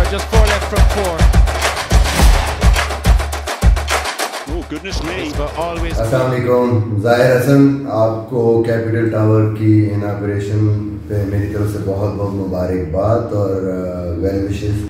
just 4 left from 4. Oh goodness me. अस्सलाम वालेकुम, ज़ाहिर हसन आपको कैपिटल टावर की इनागुरेशन पे मेरी तरफ से बहुत बहुत मुबारकबाद और वेल विशेस।